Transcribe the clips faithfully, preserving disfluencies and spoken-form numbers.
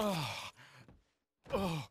Oh. Oh.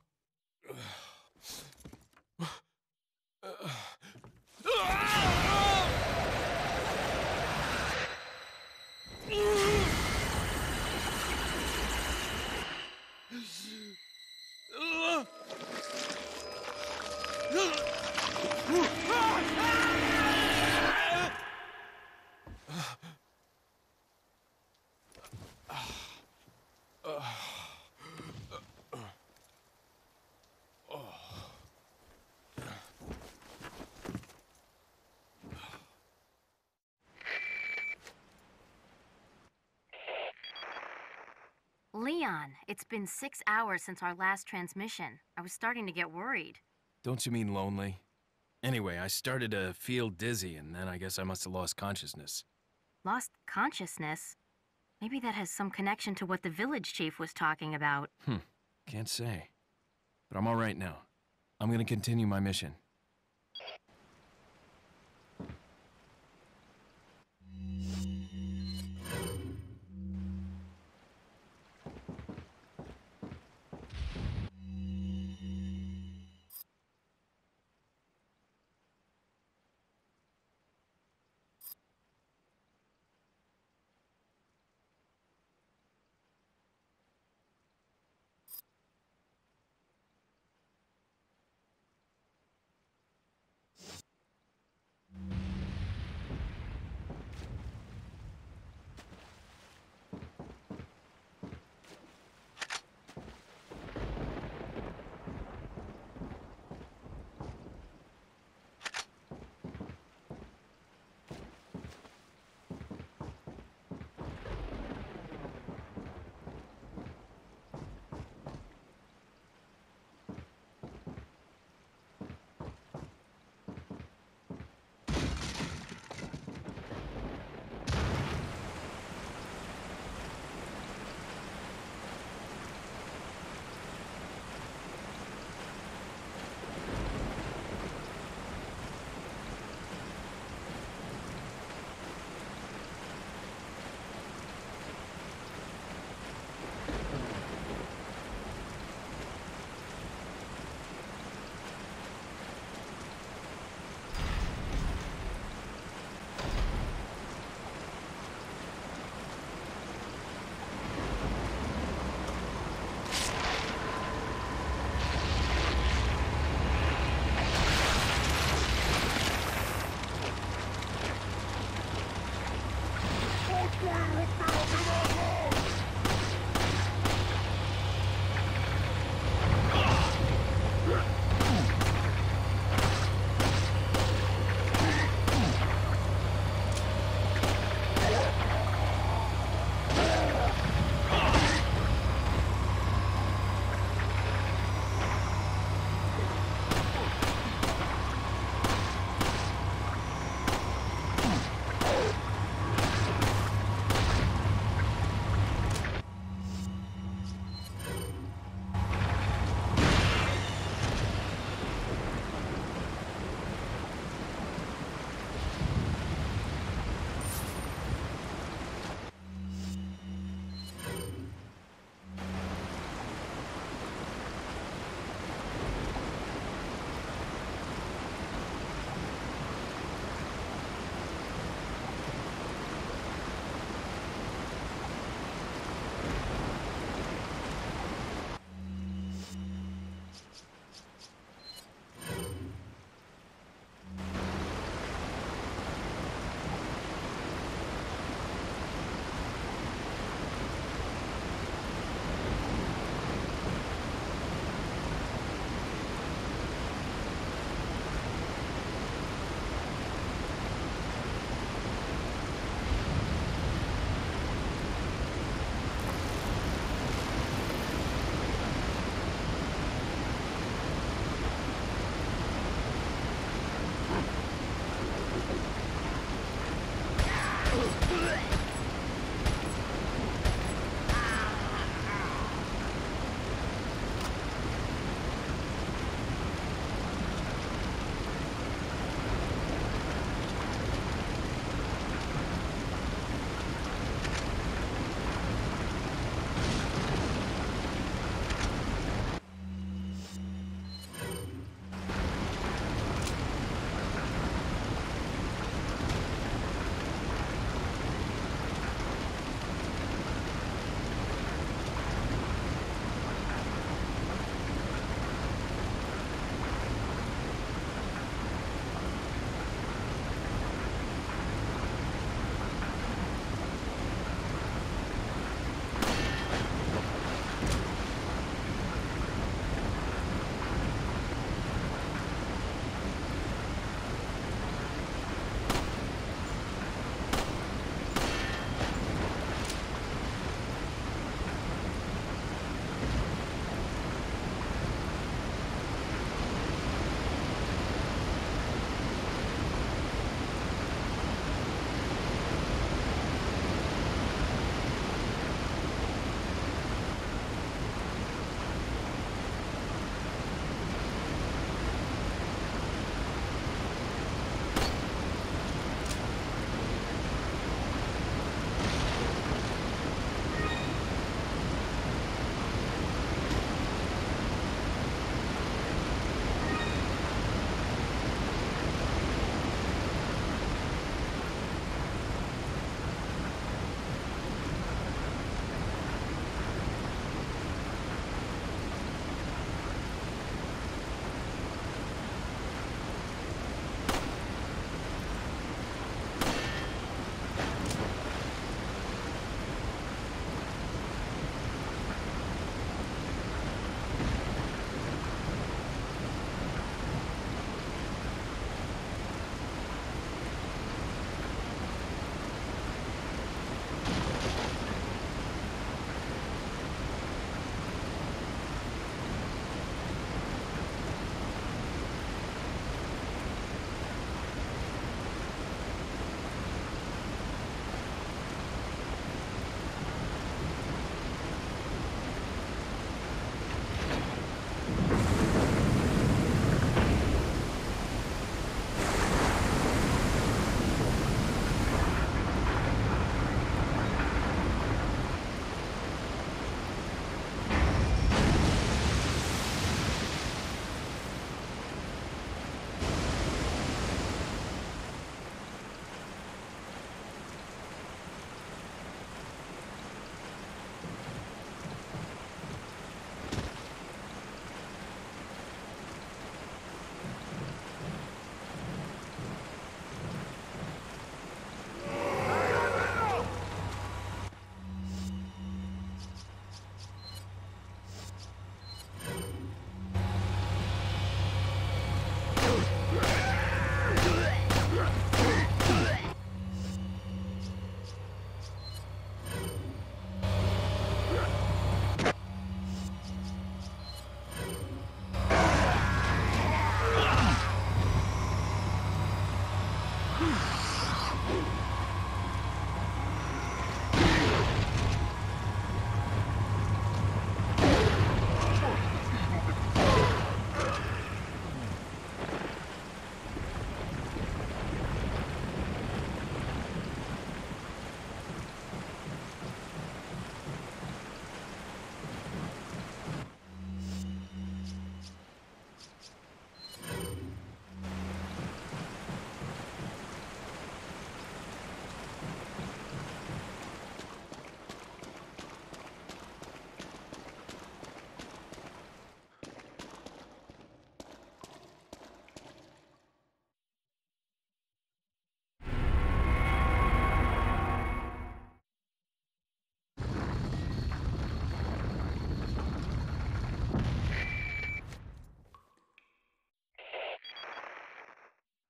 Leon, it's been six hours since our last transmission. I was starting to get worried. Don't you mean lonely? Anyway, I started to feel dizzy, and then I guess I must have lost consciousness. Lost consciousness? Maybe that has some connection to what the village chief was talking about. Hmm, can't say. But I'm all right now. I'm gonna continue my mission.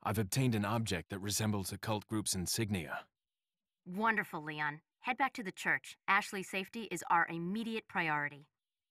I've obtained an object that resembles a cult group's insignia. Wonderful, Leon. Head back to the church. Ashley's safety is our immediate priority.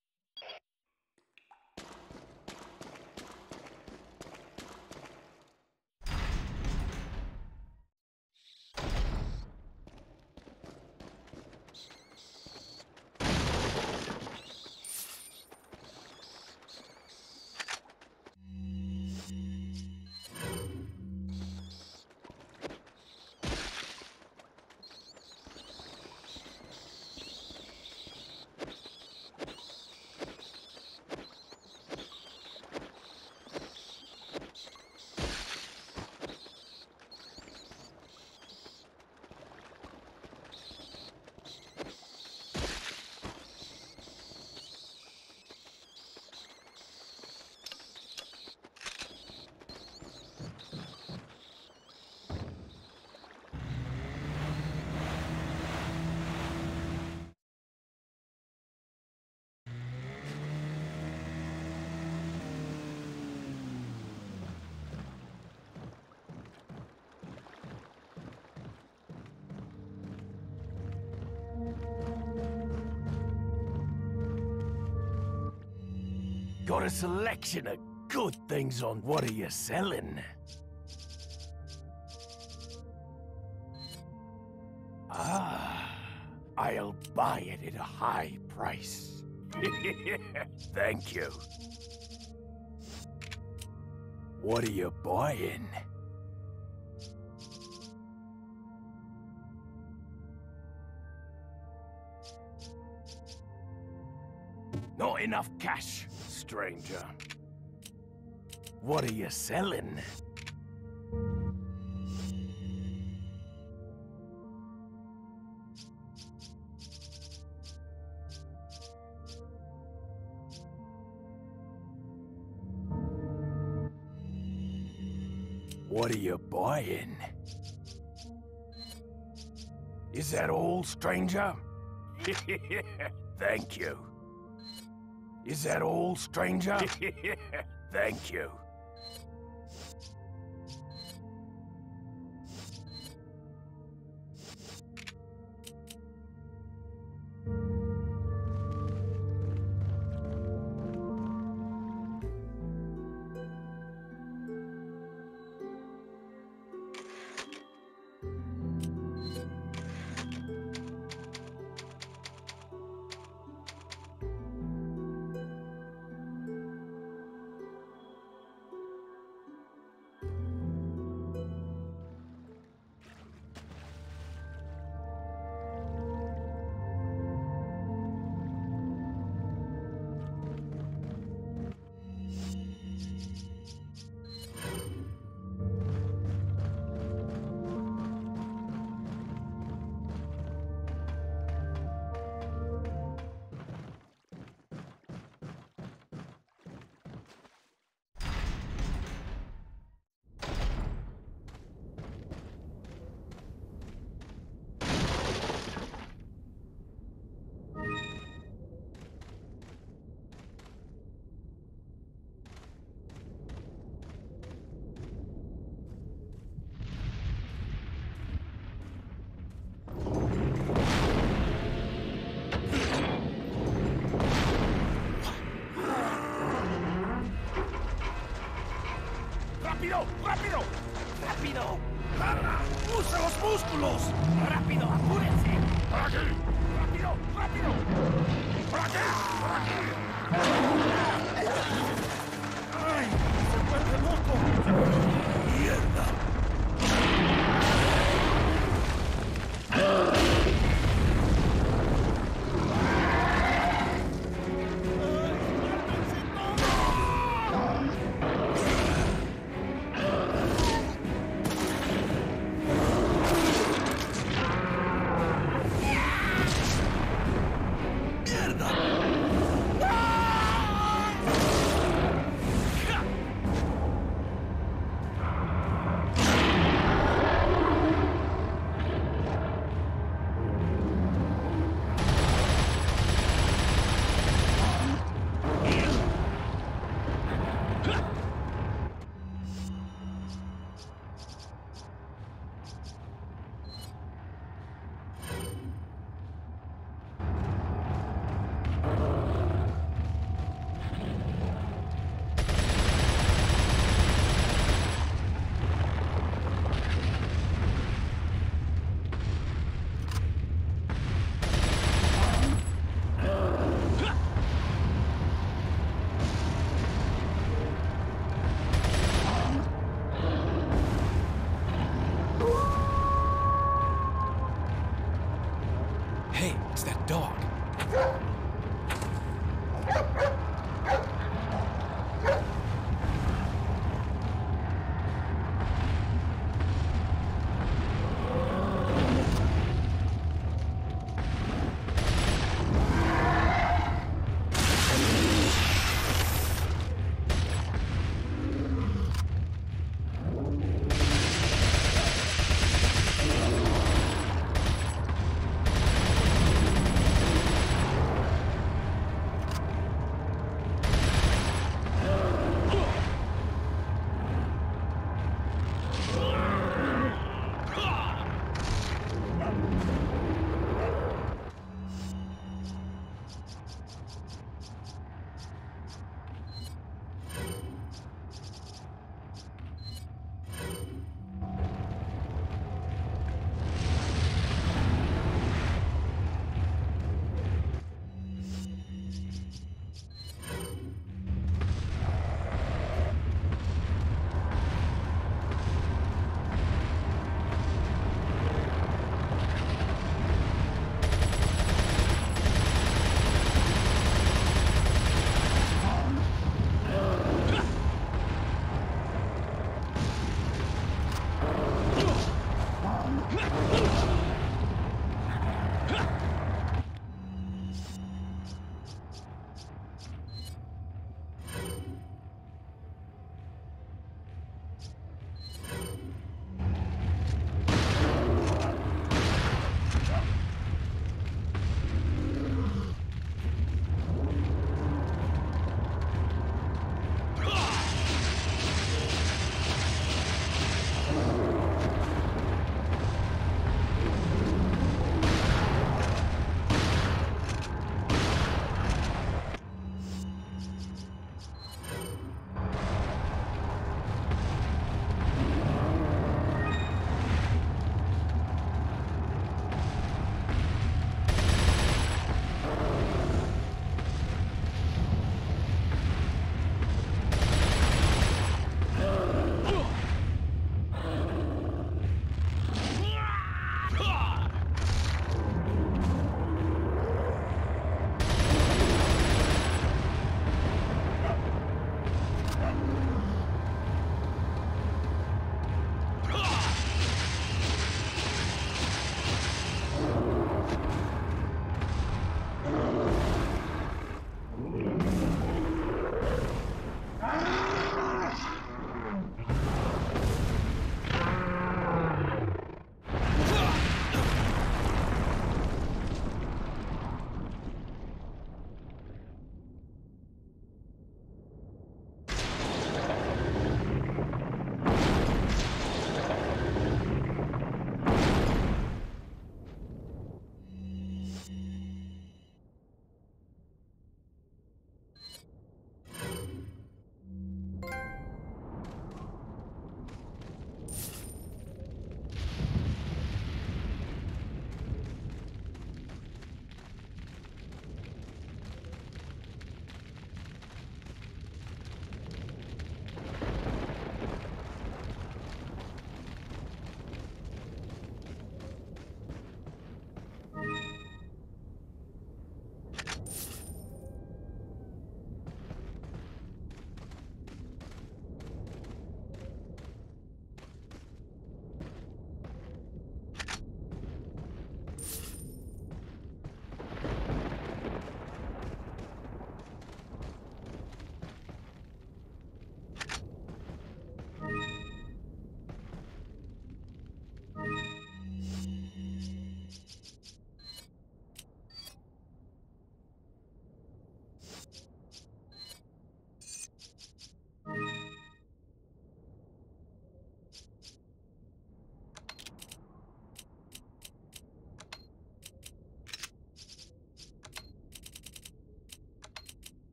Got a selection of good things on what are you selling? Ah, I'll buy it at a high price. Thank you. What are you buying? Not enough cash, stranger. What are you selling? What are you buying? Is that all, stranger? Thank you. Is that all, stranger? Thank you. ¡Rápido! ¡Rápido! ¡Rápido! ¡Garra! ¡Usa los músculos! ¡Rápido! ¡Apúrense! ¡Por aquí! ¡Rápido! ¡Rápido! ¡Por aquí! ¡Por aquí! ¡Ay! ¡Se vuelve loco! ¡Mierda!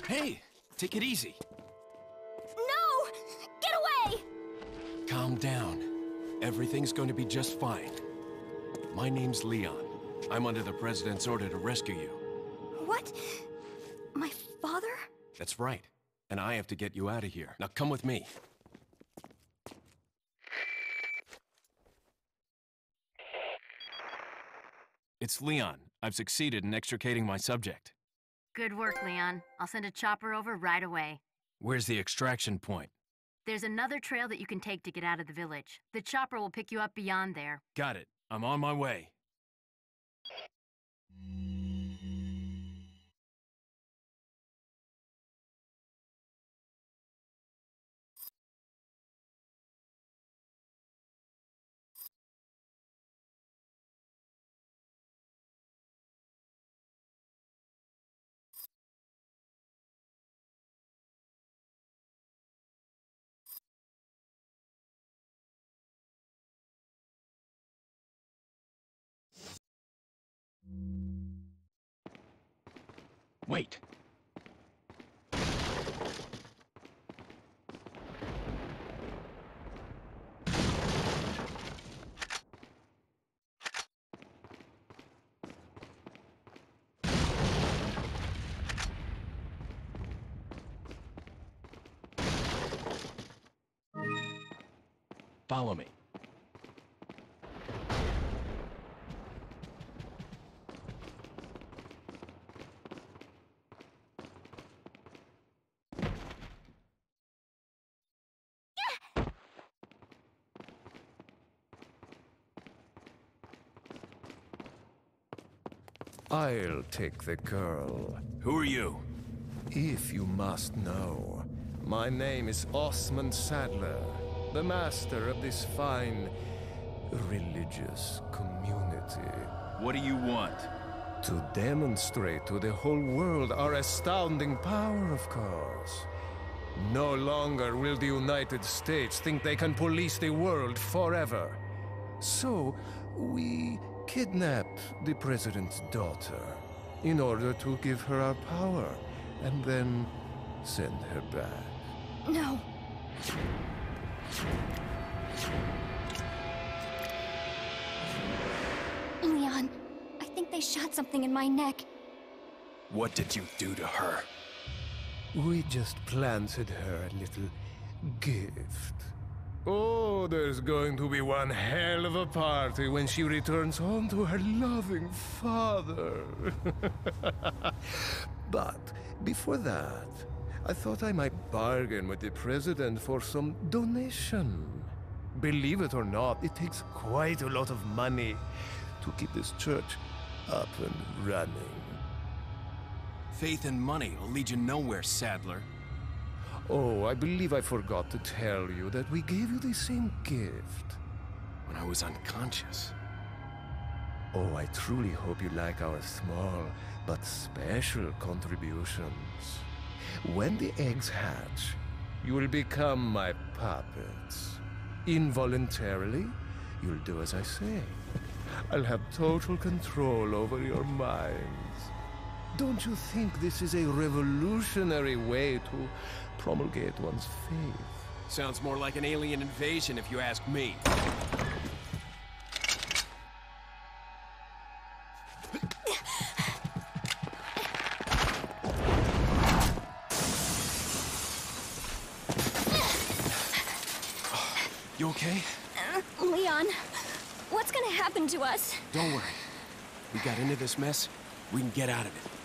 Hey, take it easy. No! Get away! Calm down. Everything's going to be just fine. My name's Leon. I'm under the President's order to rescue you. What? My father? That's right. And I have to get you out of here. Now come with me. It's Leon. I've succeeded in extricating my subject. Good work, Leon. I'll send a chopper over right away. Where's the extraction point? There's another trail that you can take to get out of the village. The chopper will pick you up beyond there. Got it. I'm on my way. Wait. Follow me. I'll take the girl, Who are you? if you must know. My name is Osmond Sadler, the master of this fine religious community. What do you want? To demonstrate to the whole world our astounding power, of course. No longer will the United States think they can police the world forever. So, we kidnap the president's daughter in order to give her our power, and then send her back. No. Leon, I think they shot something in my neck. What did you do to her? We just planted her a little gift. Oh, there's going to be one hell of a party when she returns home to her loving father. But before that, I thought I might bargain with the president for some donation. Believe it or not, it takes quite a lot of money to keep this church up and running. Faith and money will lead you nowhere, Sadler. Oh, I believe I forgot to tell you that we gave you the same gift. When I was unconscious. Oh, I truly hope you like our small but special contributions. When the eggs hatch, you will become my puppets. Involuntarily, you'll do as I say. I'll have total control over your minds. Don't you think this is a revolutionary way to promulgate one's faith? Sounds more like an alien invasion if you ask me. You okay? Uh, Leon, what's gonna happen to us? Don't worry. We got into this mess, we can get out of it.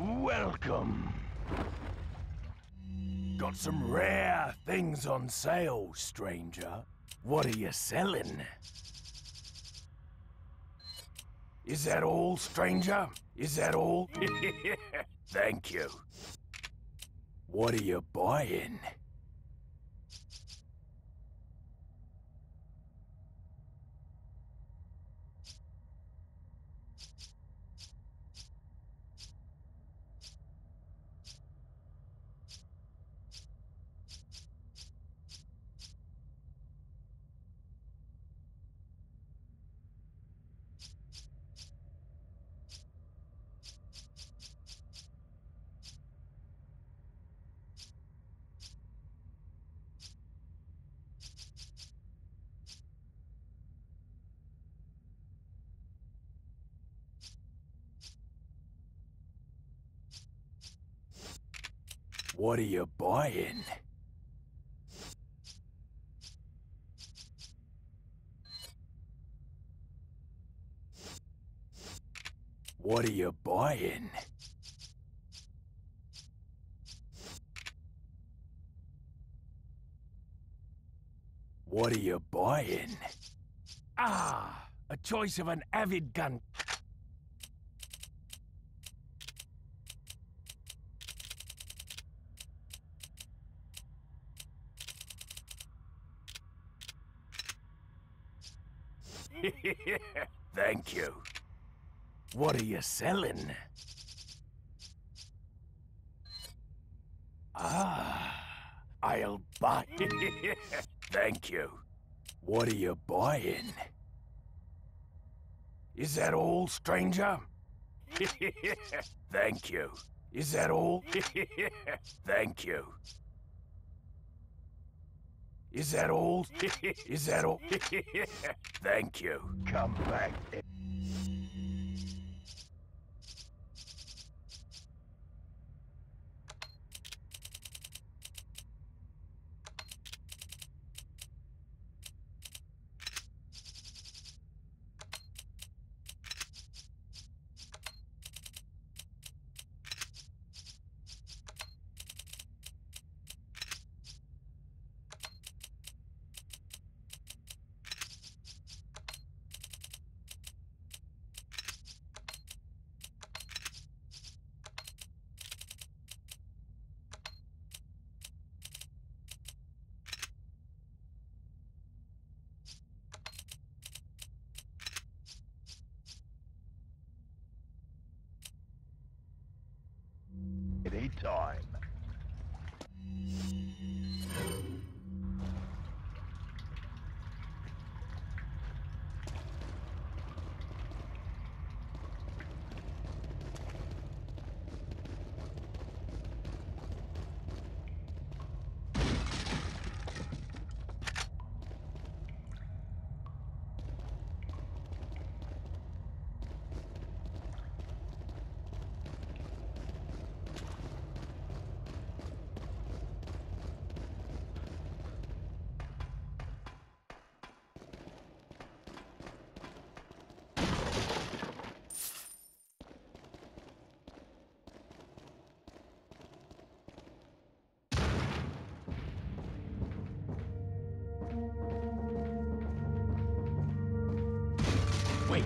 Welcome. Got some rare things on sale, stranger. What are you selling? Is that all, stranger? Is that all? Thank you. What are you buying? What are you buying? What are you buying? What are you buying? Ah, a choice of an avid gun. Thank you. What are you selling? Ah, I'll buy. Thank you. What are you buying? Is that all, stranger? Thank you. Is that all? Thank you. Is that all? Is that all? Thank you. Come back. Any time. Wait.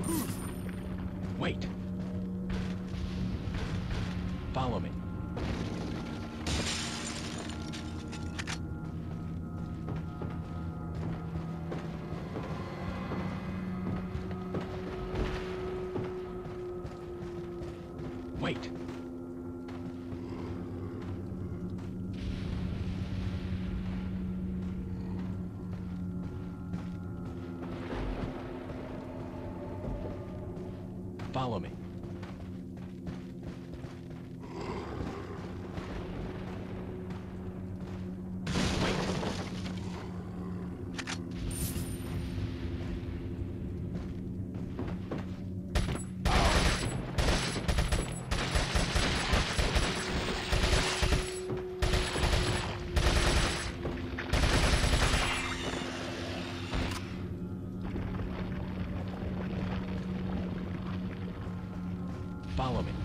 Wait. Follow me. Wait. Follow me. Follow me.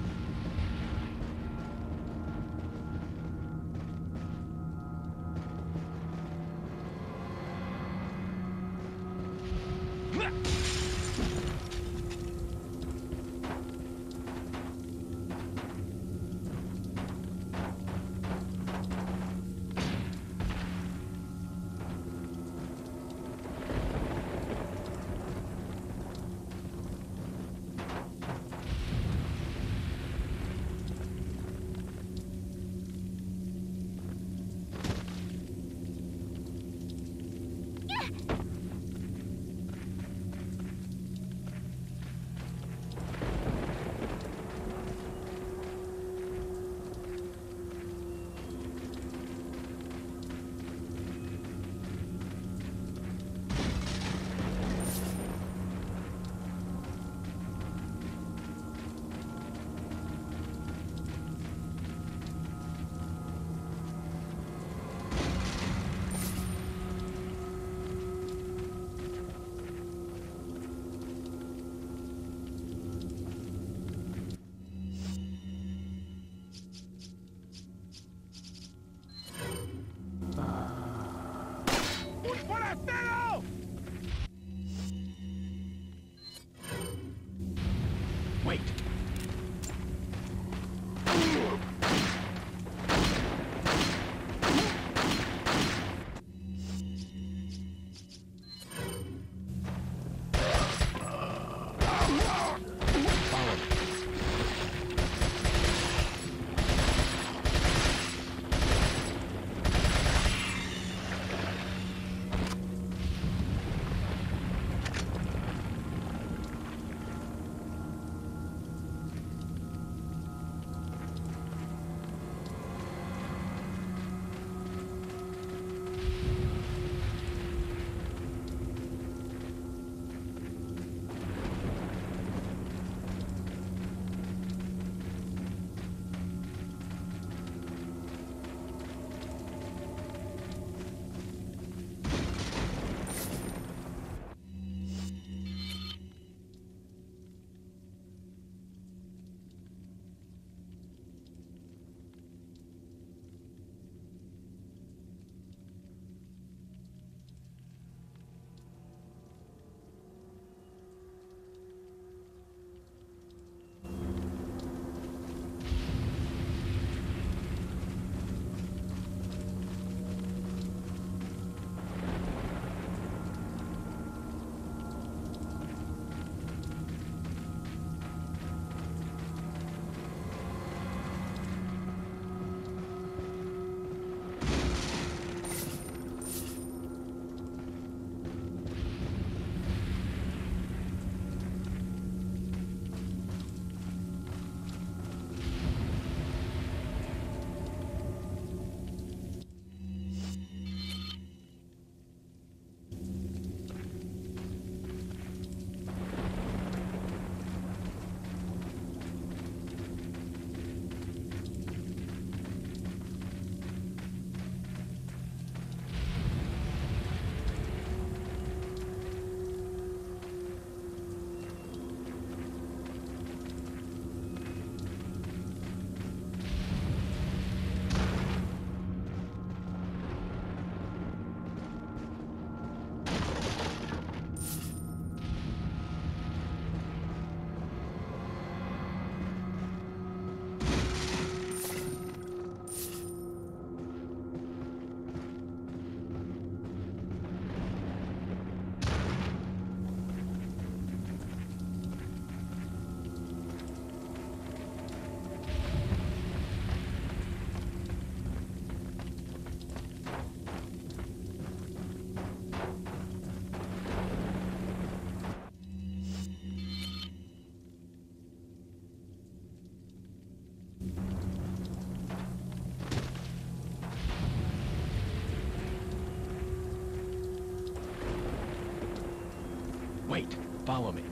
Wait, follow me.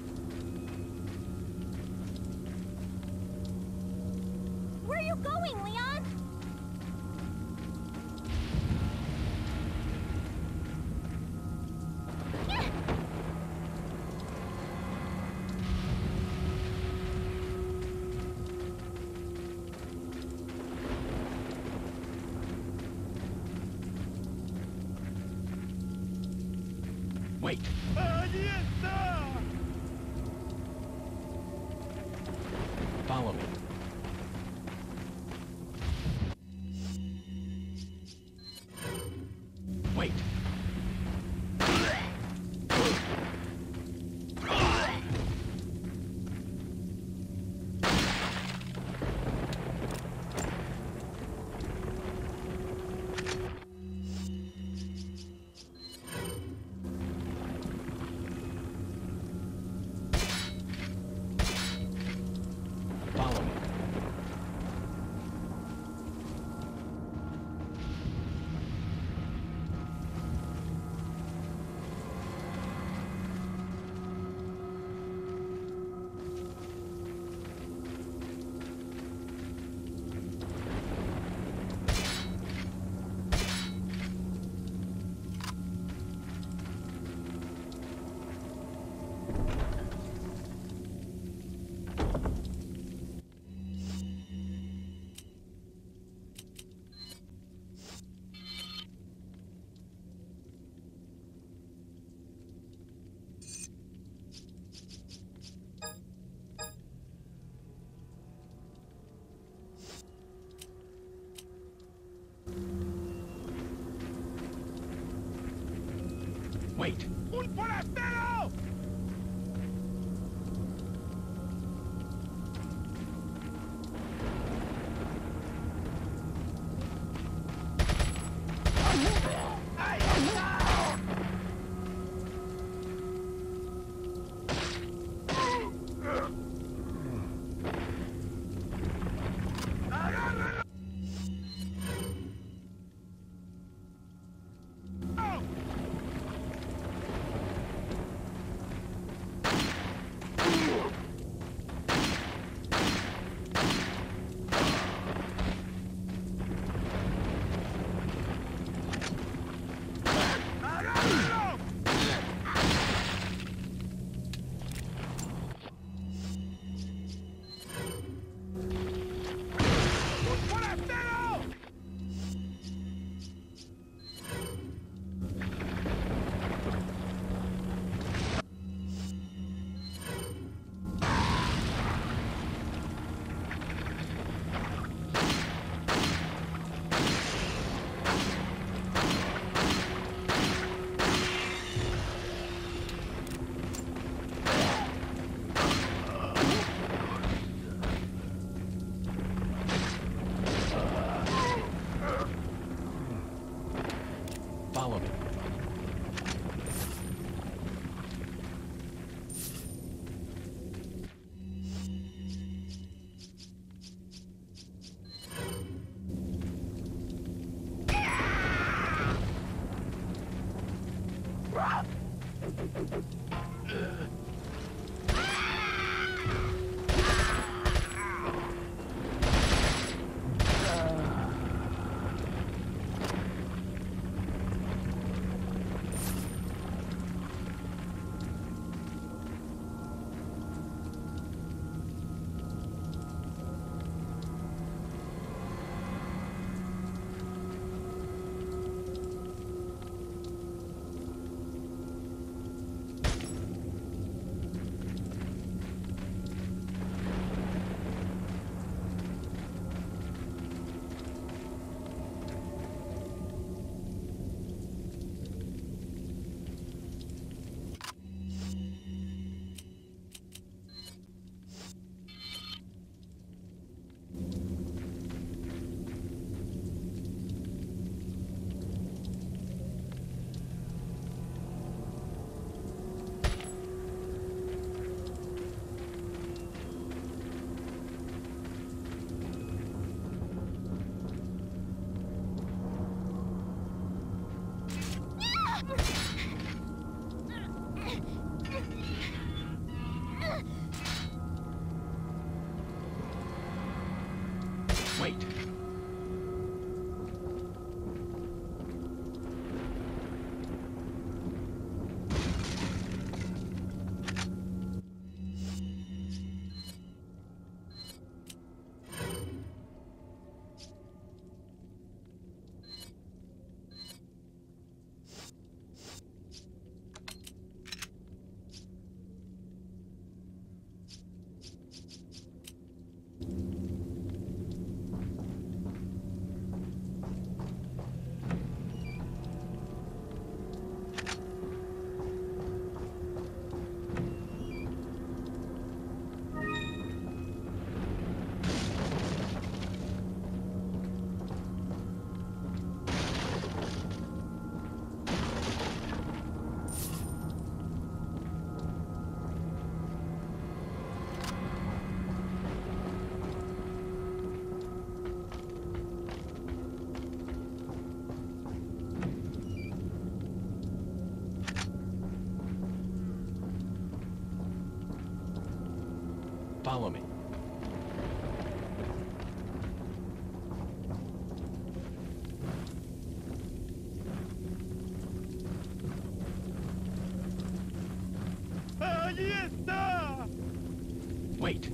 Where are you going, Leon? Wait. ¡Allí está! Follow me. Wait. Follow me. Wait. ¡Un forastero! ¡Ahí está! ¡Agárralo! ¡Agárralo! ¡Un forastero! Follow me. Follow me. ¡Allí está! Wait.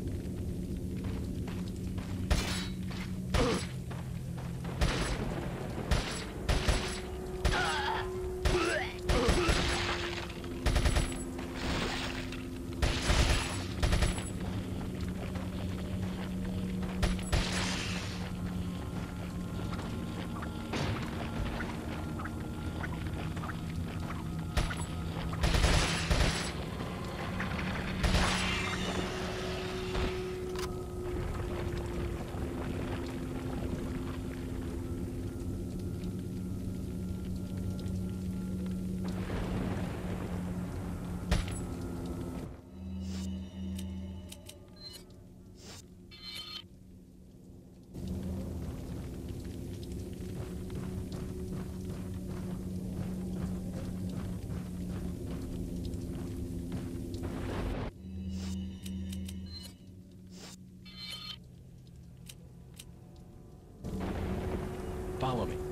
Follow me.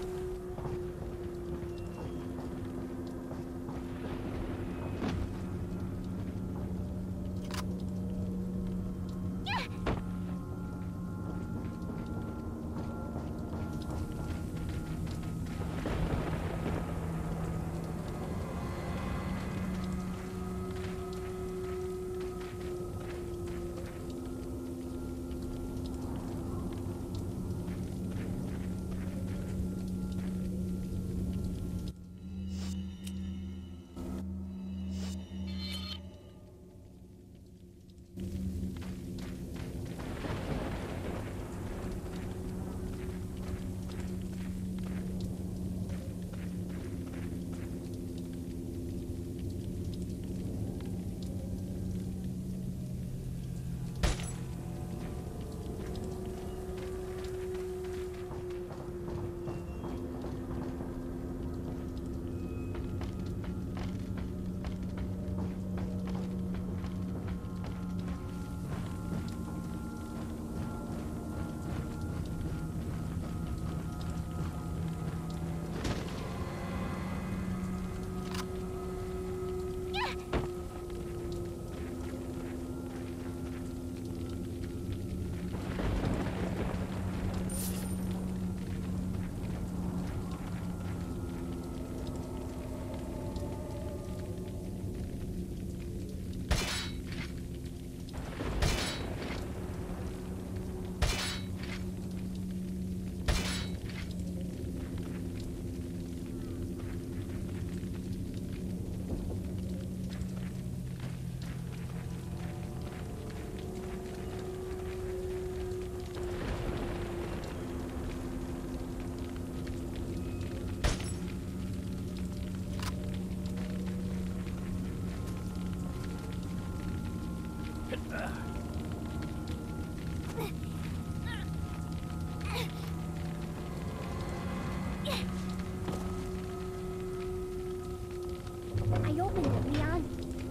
I opened it, Leon.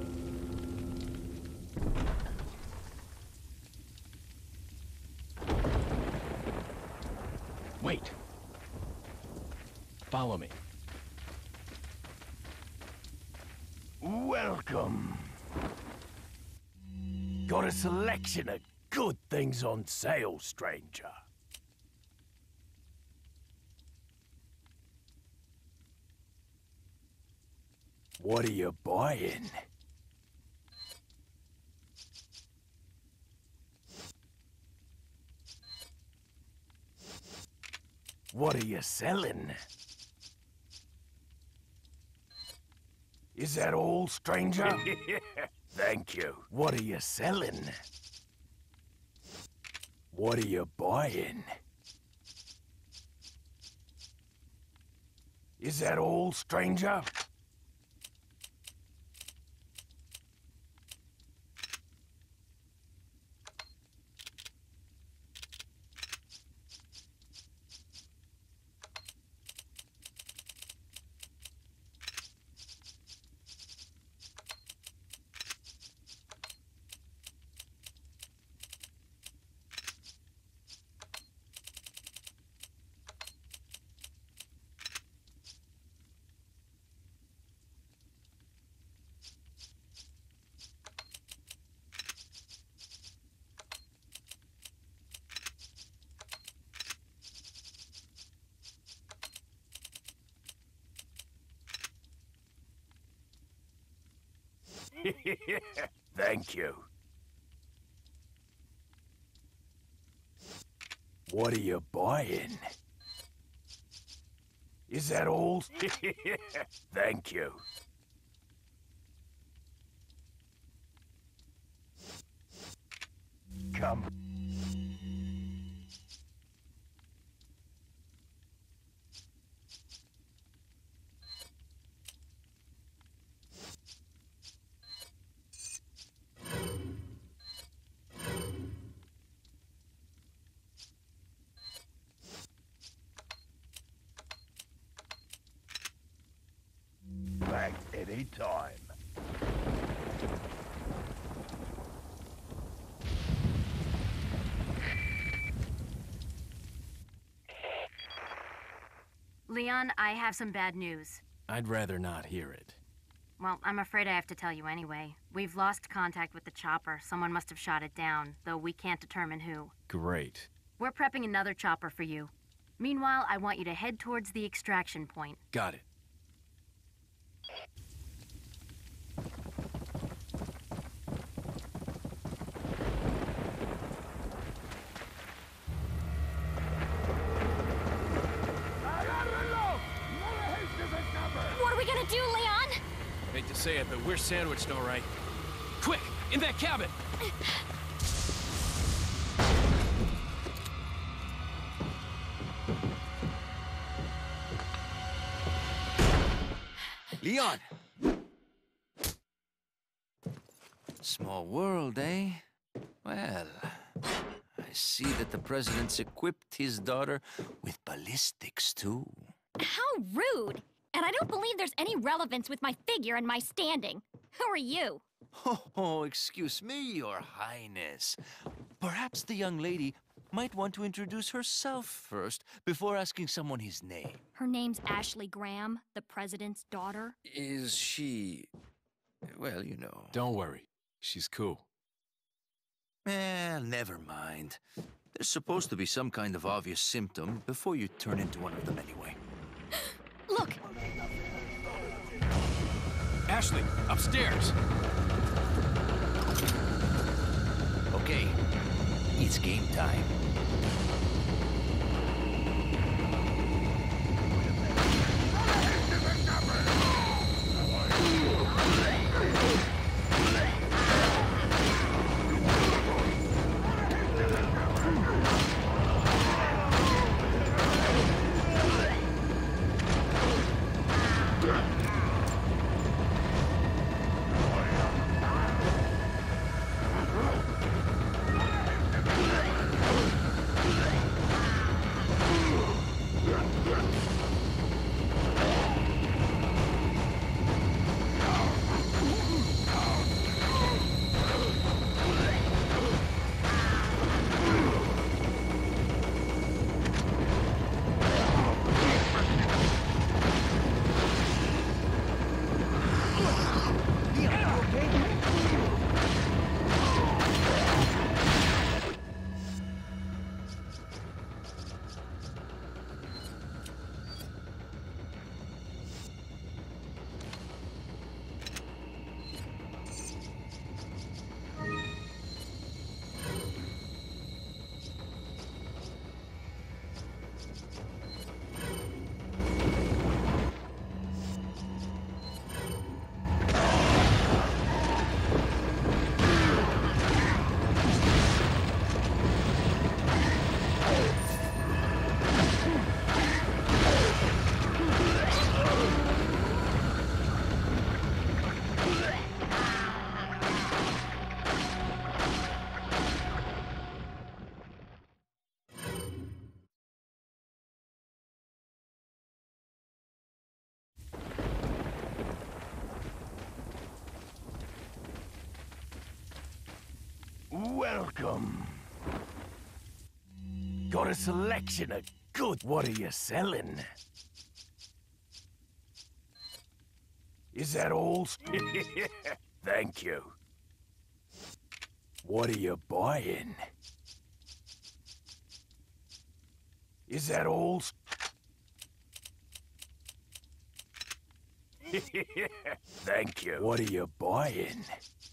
Wait. Follow me. Welcome. Got a selection of good things on sale, stranger. What are you buying? What are you selling? Is that all, stranger? Thank you. What are you selling? What are you buying? Is that all, stranger? Thank you. What are you buying? Is that all? Thank you. Come. Back any time. Leon, I have some bad news. I'd rather not hear it. Well, I'm afraid I have to tell you anyway. We've lost contact with the chopper. Someone must have shot it down, though we can't determine who. Great. We're prepping another chopper for you. Meanwhile, I want you to head towards the extraction point. Got it. What are we gonna do, Leon? Hate to say it, but we're sandwiched all right. Quick! In that cabin! Leon! Small world, eh? Well, I see that the president's equipped his daughter with ballistics, too. How rude! And I don't believe there's any relevance with my figure and my standing. Who are you? Oh, excuse me, Your Highness. Perhaps the young lady might want to introduce herself first before asking someone his name. Her name's Ashley Graham, the president's daughter. Is she... well, you know... Don't worry. She's cool. Eh, never mind. There's supposed to be some kind of obvious symptom before you turn into one of them anyway. Look! Ashley, upstairs! Okay, it's game time. Welcome. Got a selection of good. What are you selling? Is that all? Thank you. What are you buying? Is that all? Thank you. What are you buying?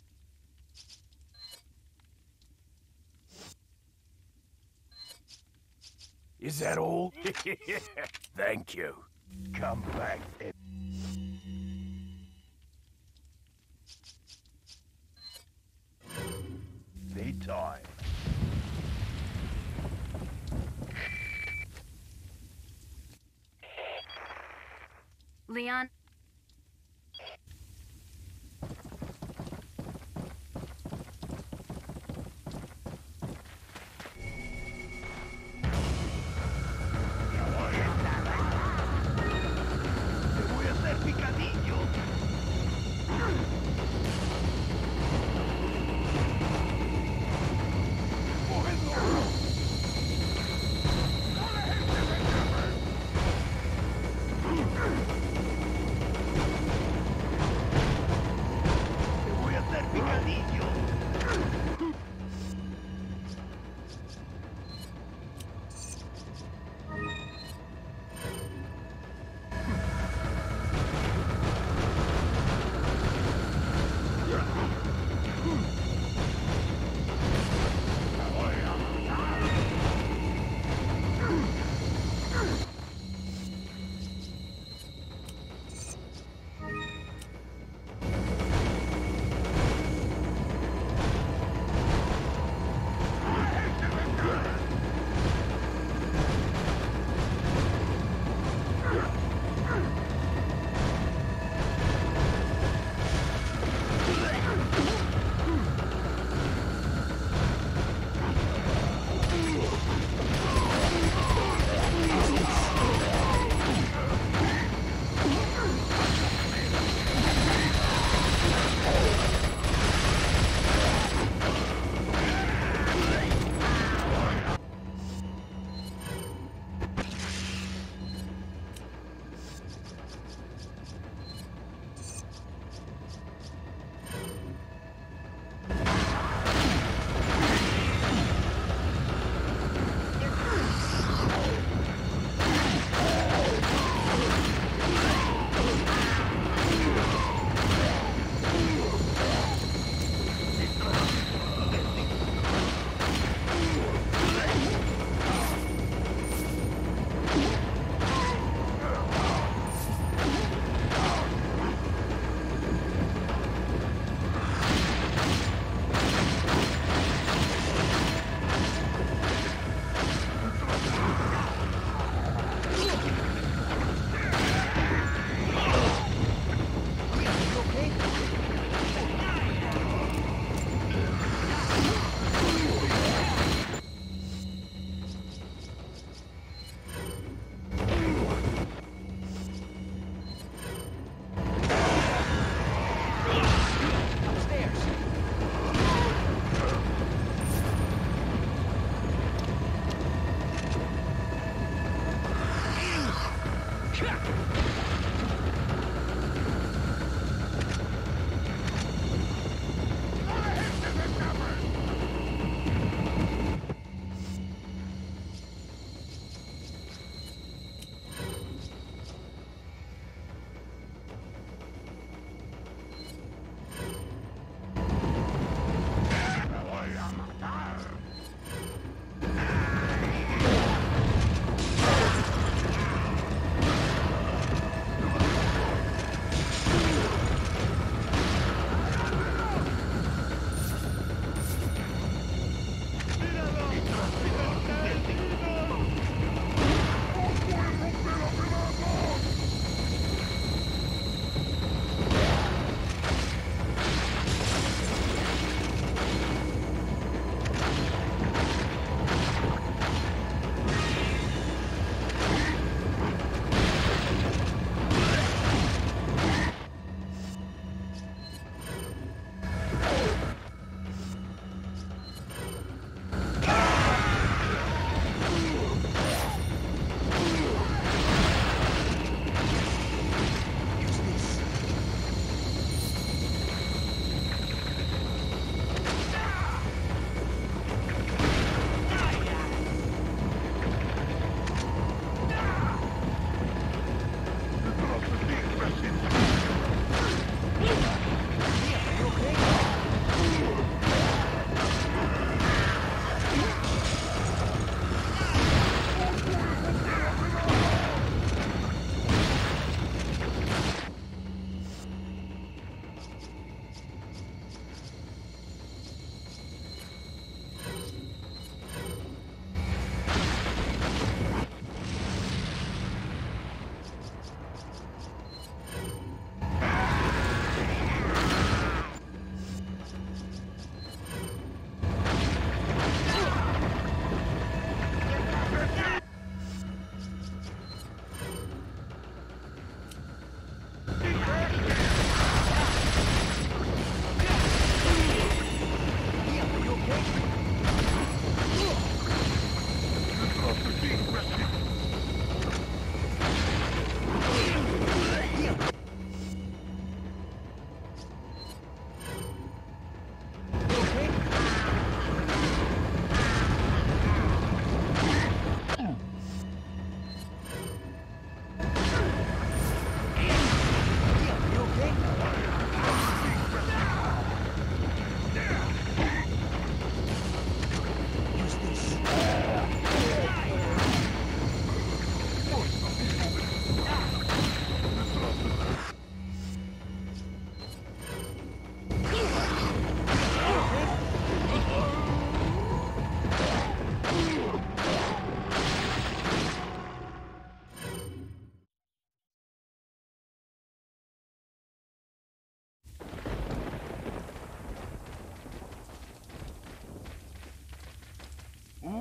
Is that all? Thank you. Come back. Need time. Leon? Te voy a hacer picadillo.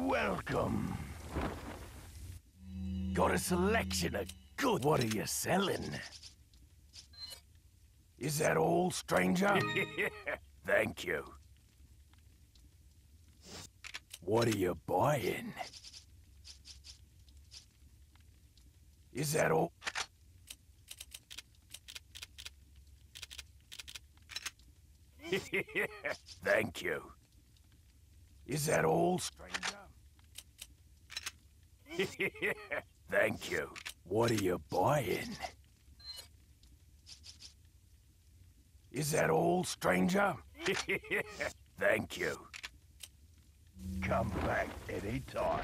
welcome. Got a selection of good. What are you selling? Is that all, stranger? Thank you. What are you buying? Is that all? Thank you. Is that all, stranger? Thank you. What are you buying? Is that all, stranger? Thank you. Come back any time.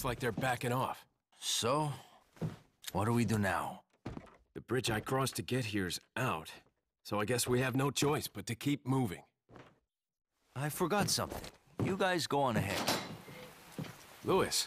Looks like they're backing off. So, what do we do now? The bridge I crossed to get here's out, so I guess we have no choice but to keep moving. I forgot something. You guys go on ahead. Louis.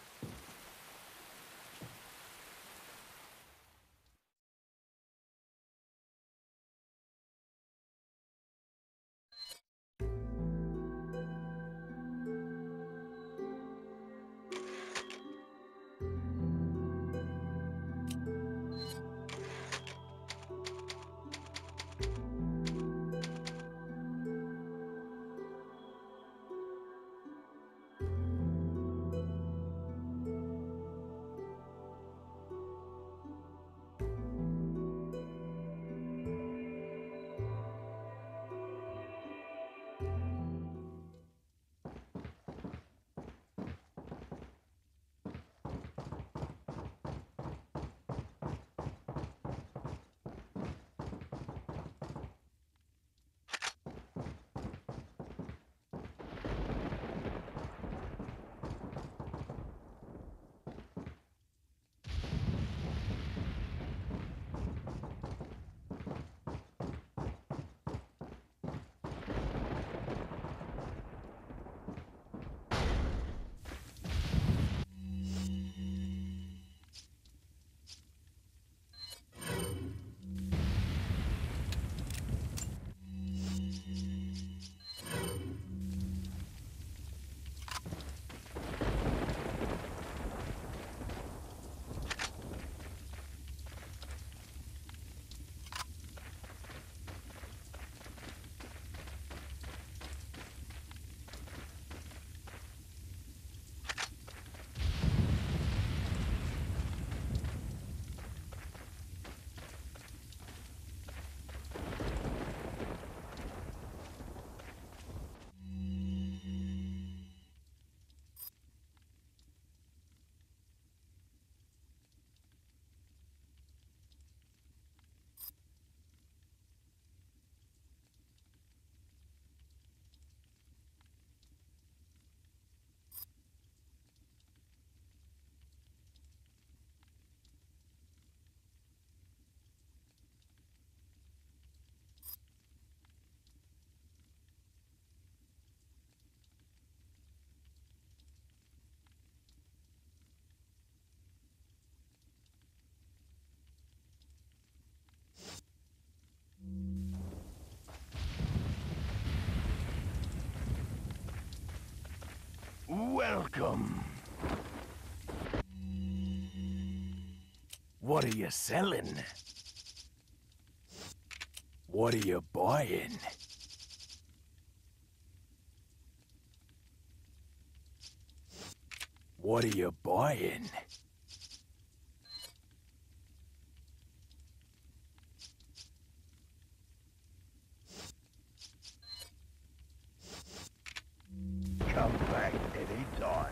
Welcome. What are you selling? What are you buying? What are you buying? Come back anytime.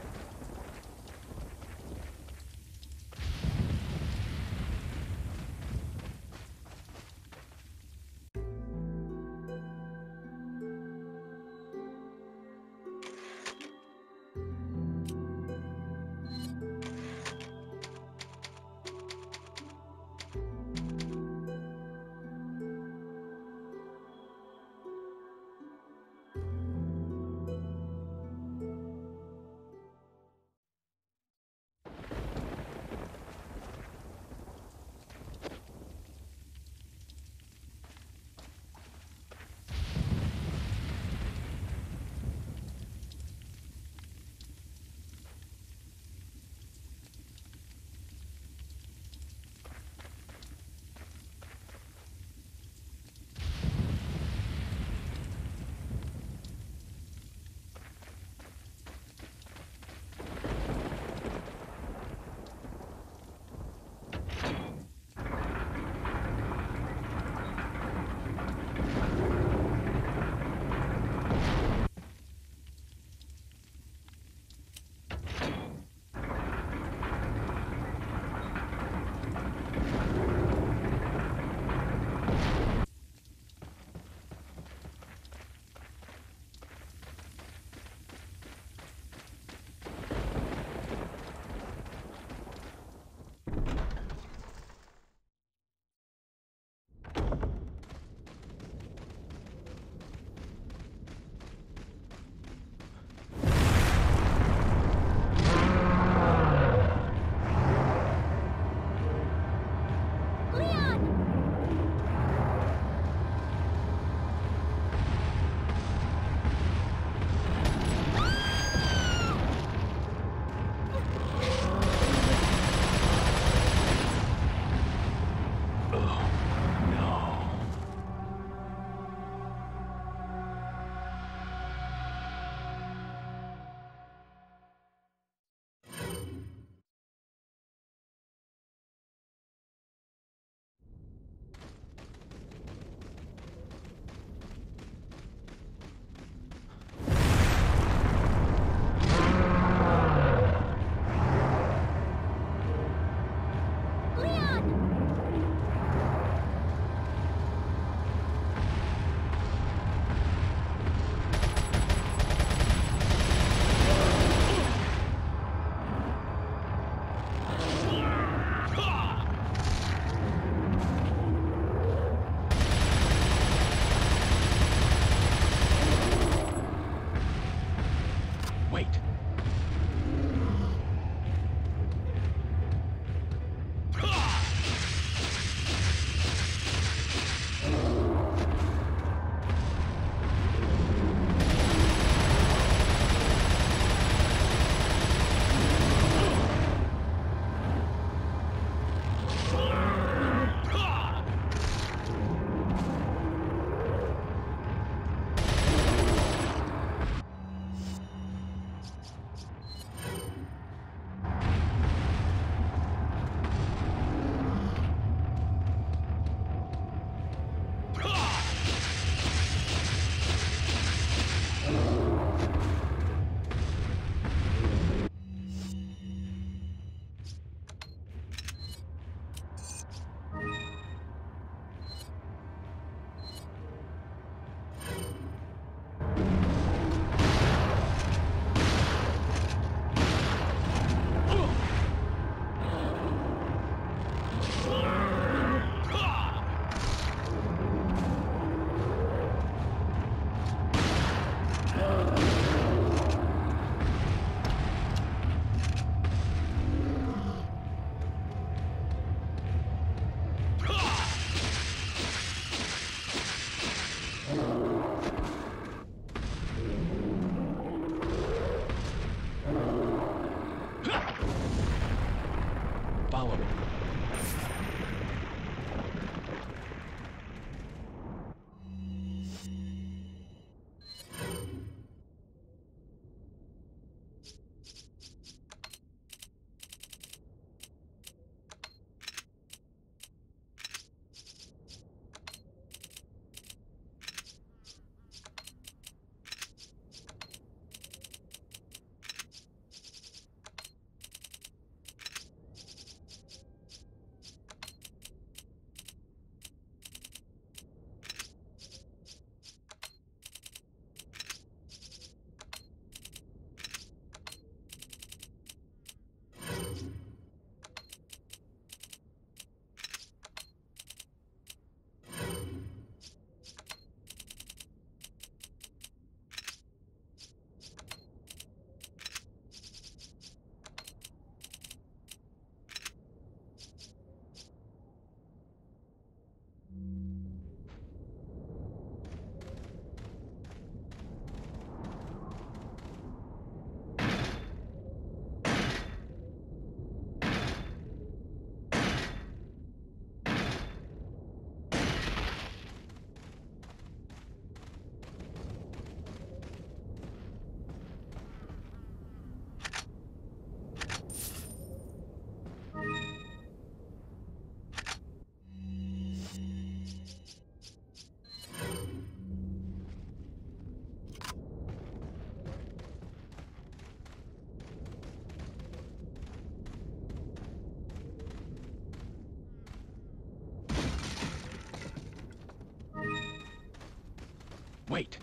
Wait.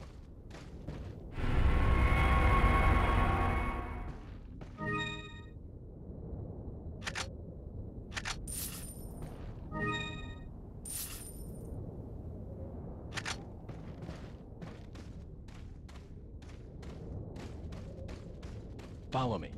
Follow me.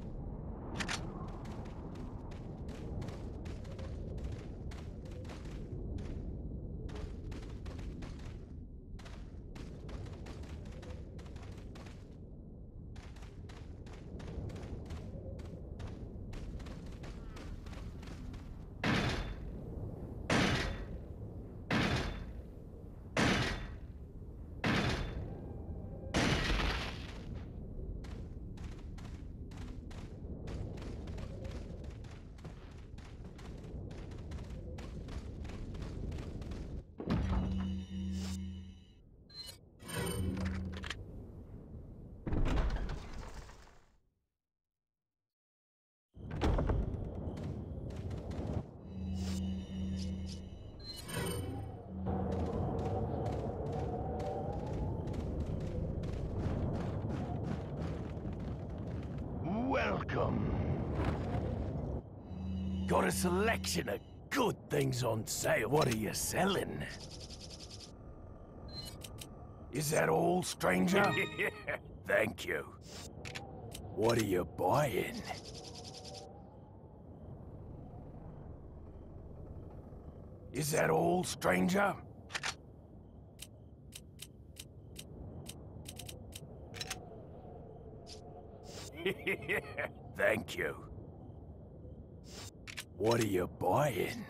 Welcome. Got a selection of good things on sale. What are you selling? Is that all, stranger? Thank you. What are you buying? Is that all, stranger? Thank you. What are you buying?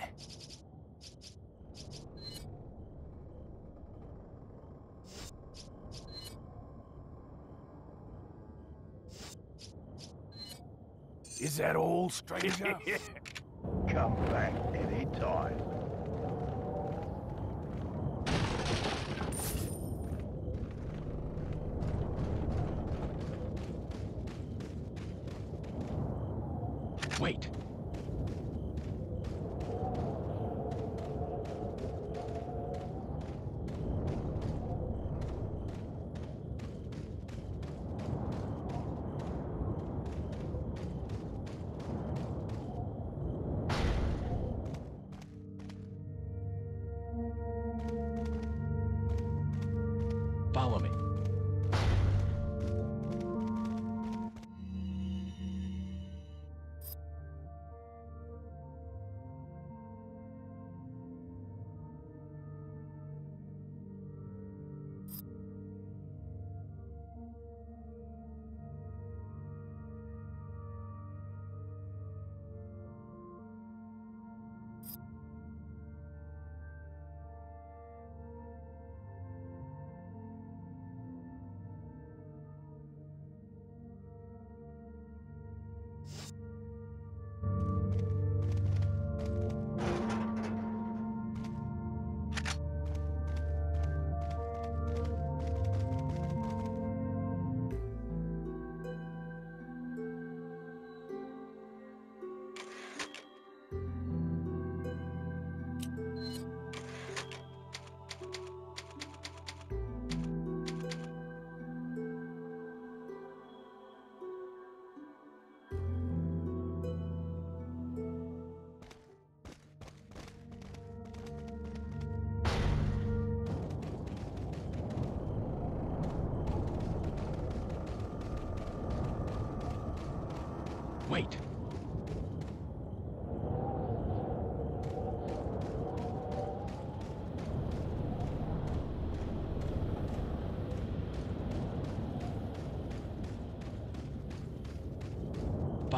Is that all, stranger? Come back any time. Wait. Follow me.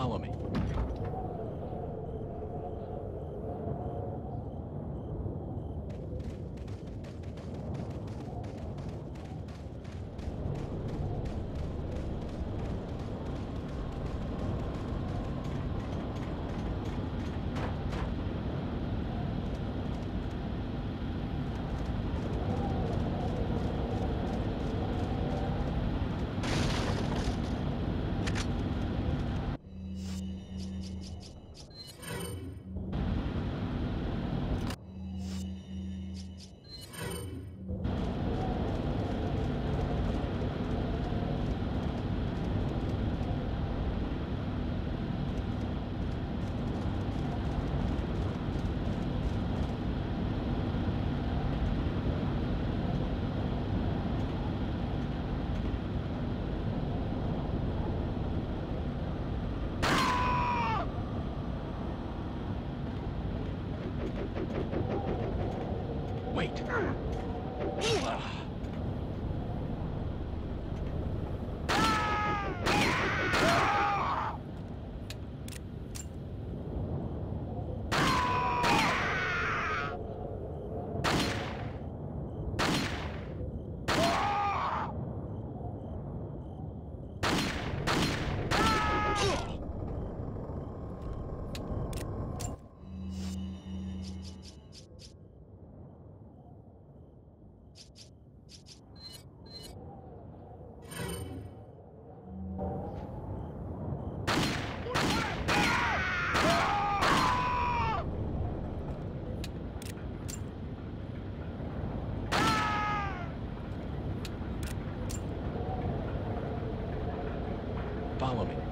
Follow me. Wait. Follow me.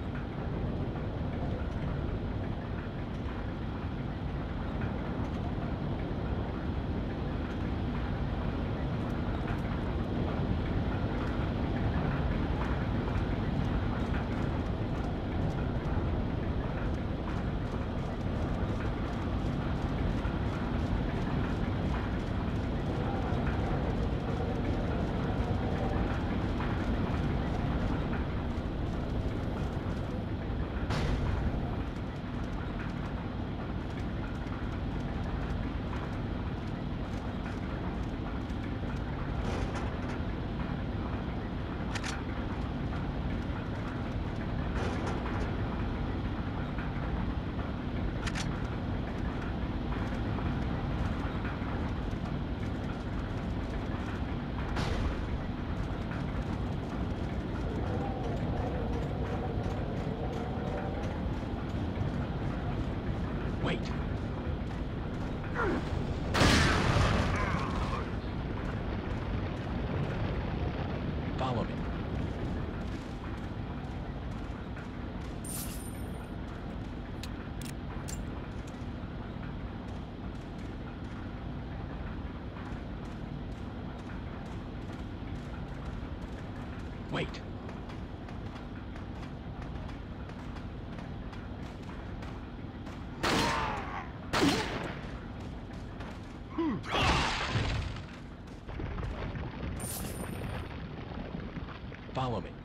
Wait. Follow me. Wait. Follow me.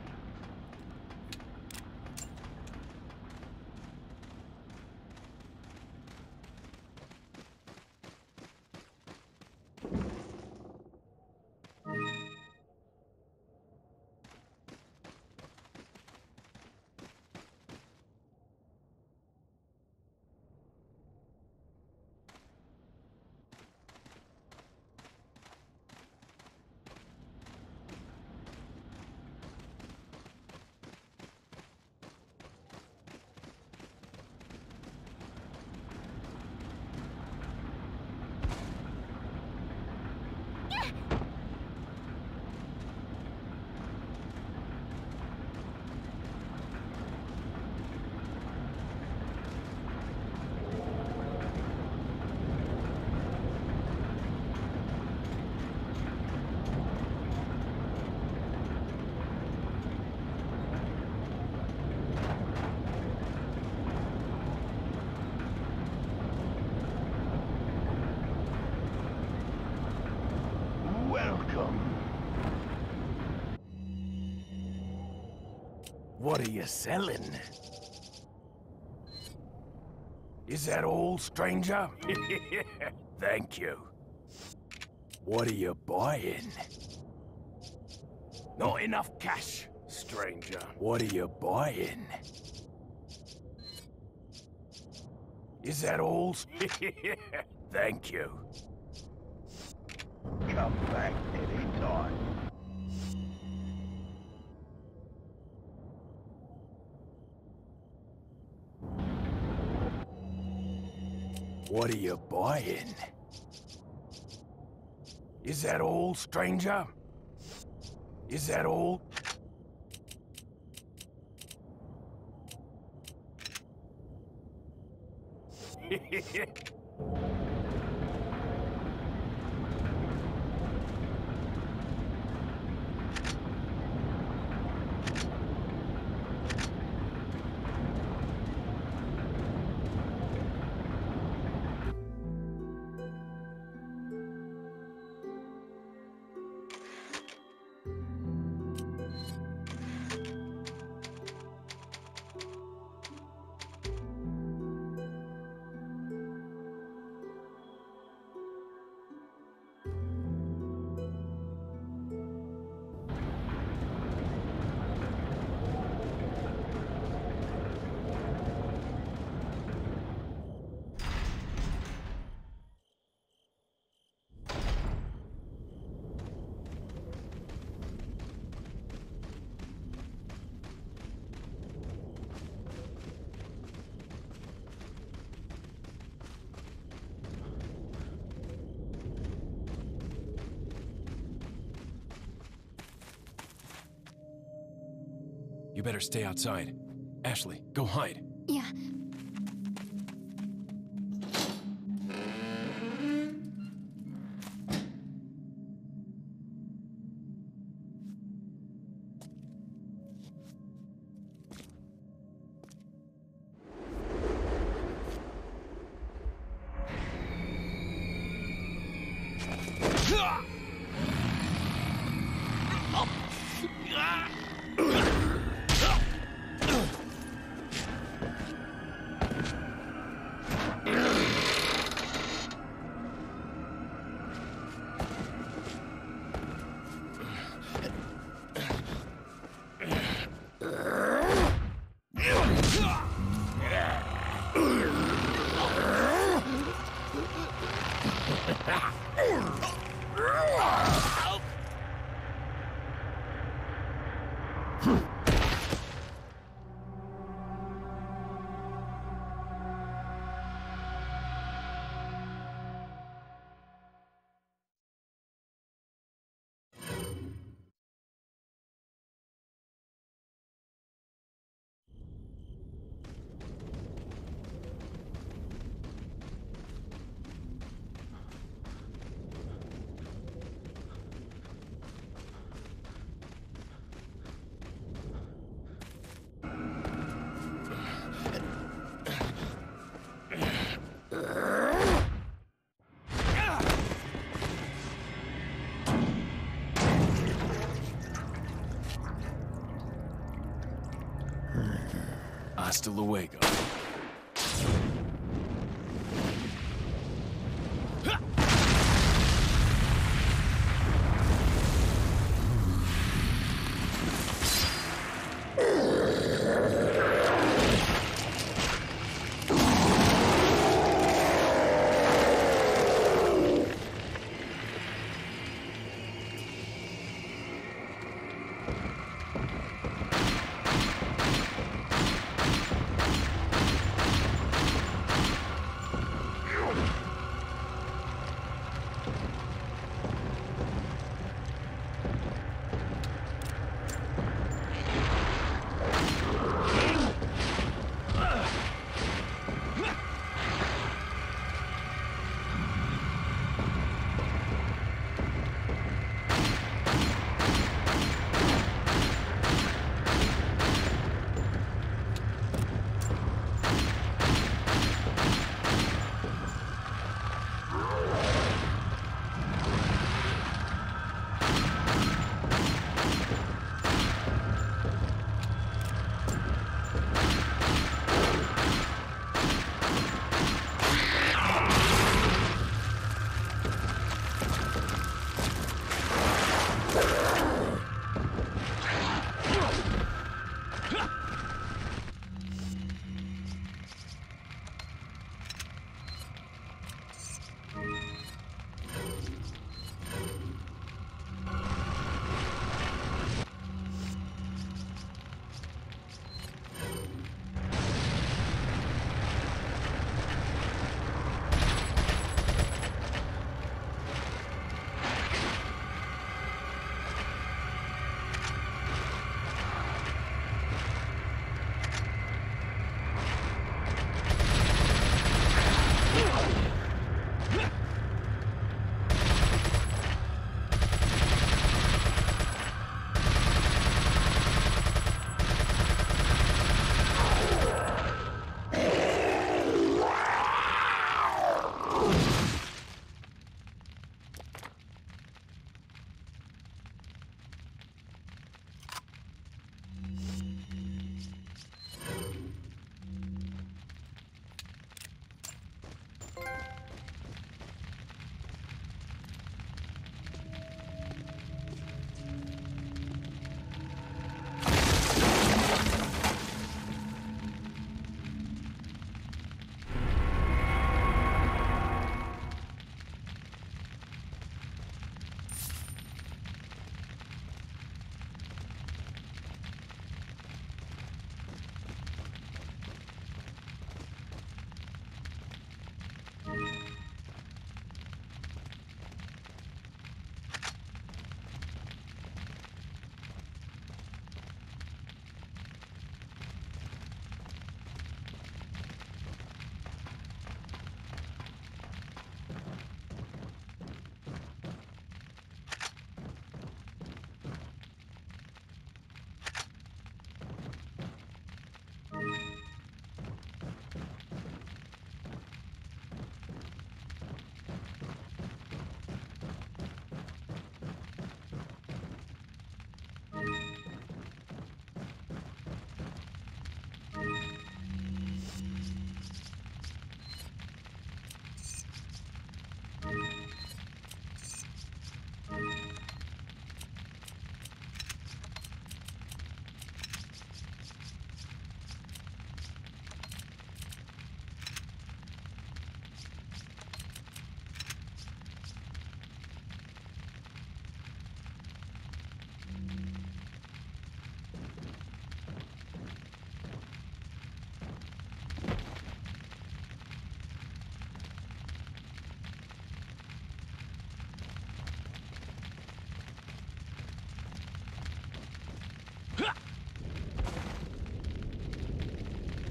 What are you selling? Is that all, stranger? Thank you. What are you buying? Not enough cash, stranger. What are you buying? Is that all? Thank you. Come back anytime. What are you buying? Is that all, stranger? Is that all? You better stay outside. Ashley, go hide. Yeah. Hasta luego.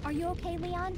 Are you okay, Leon?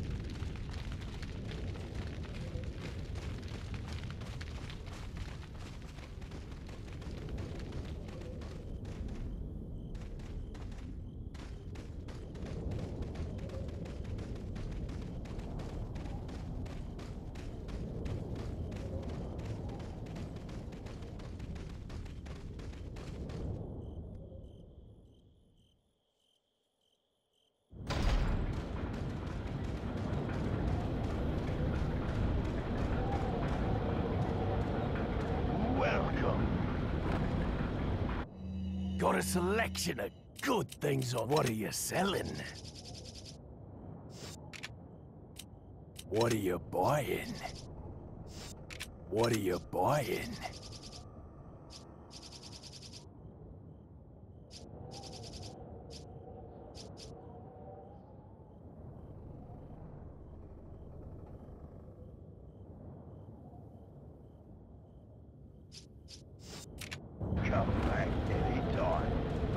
Welcome. Got a selection of good things on. What are you selling? What are you buying? What are you buying? Come back anytime.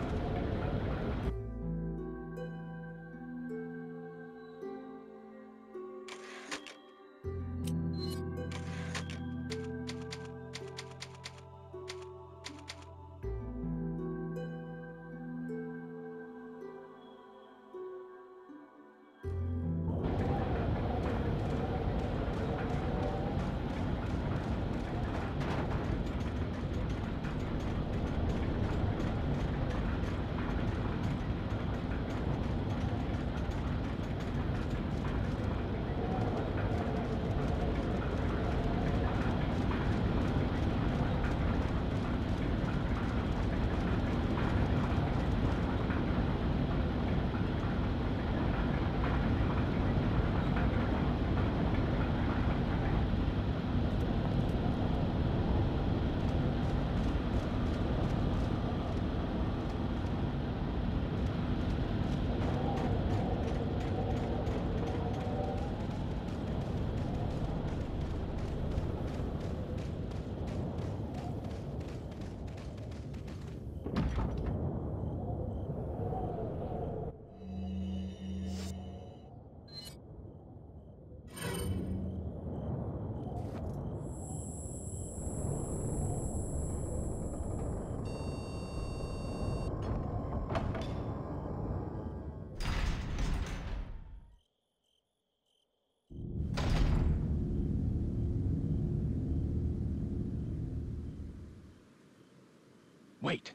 Wait.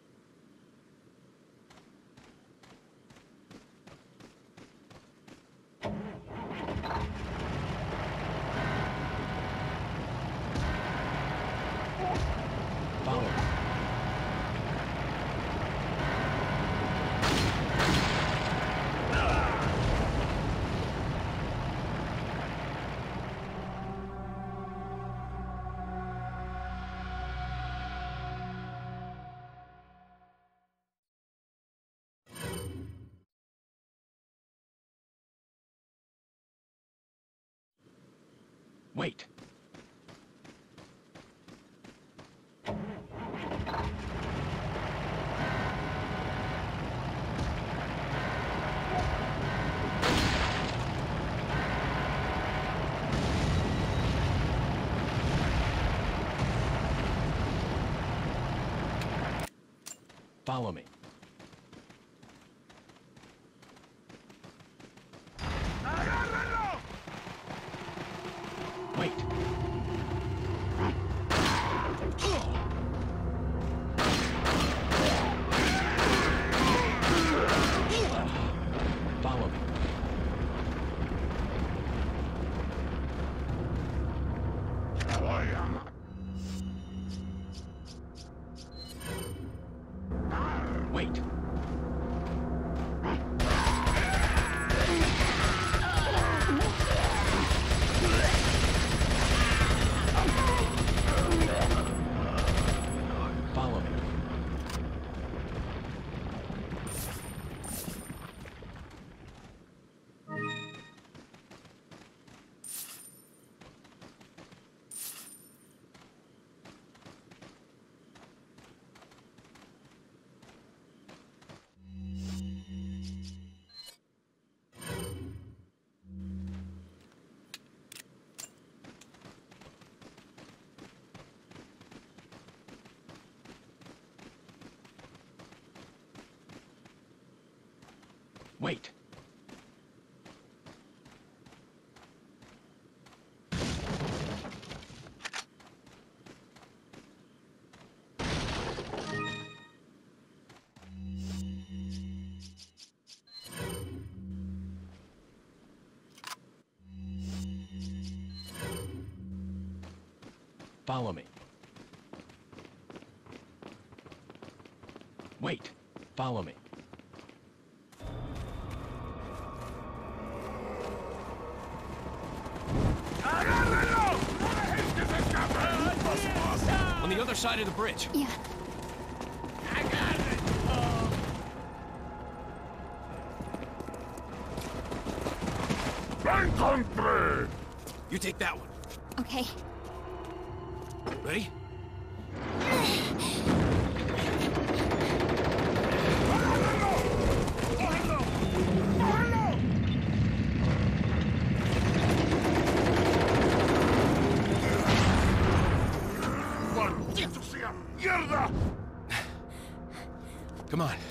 Follow me. Wait. Follow me. Wait. Follow me. Wait. Follow me. Wait. Follow me. Wait. Follow me. On the other side of the bridge. Yeah. Encontré! You take that one. Okay. Ready? ¡Maldito sea! ¡Mierda! Come on.